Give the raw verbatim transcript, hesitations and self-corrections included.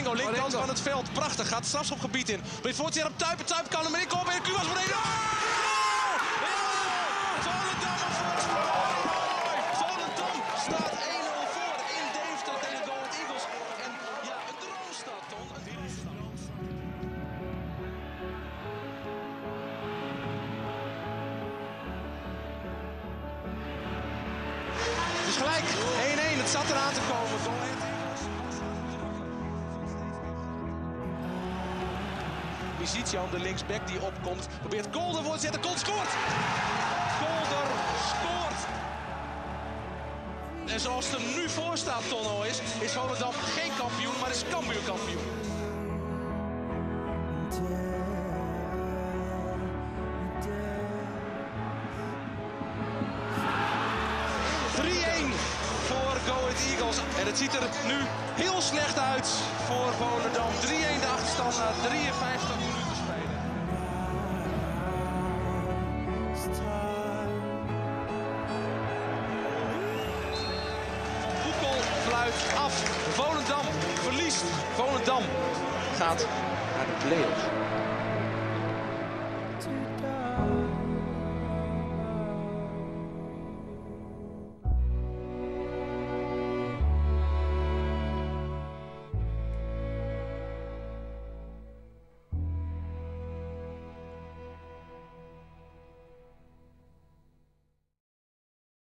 Marengo, linkerkant van het veld. Prachtig, gaat het strafschopgebied in. Brengt Fortje op Tuipen, Tuipen kan hem erin komen. En Cubas beneden. Oh! Volendam op voorsprong. Volendam staat één nul voor in Deventer tegen Go Ahead Eagles. En ja, een droomstad, Ton. Een droomstad. Het is gelijk, één één. Het zat eraan te komen. Go Ahead Eagles. Misician, de linksback die opkomt, probeert Kolder voor te zetten. Kolder scoort! Kolder scoort! En zoals het er nu voor staat, Tonno, is, is Volendam geen kampioen, maar is Cambuur kampioen. drie één voor Go Ahead Eagles. En het ziet er nu heel slecht uit voor Volendam. drie één de achterstand na drieënvijftig minuten spelen. Boekel fluit af. Volendam verliest. Volendam gaat naar de play-offs.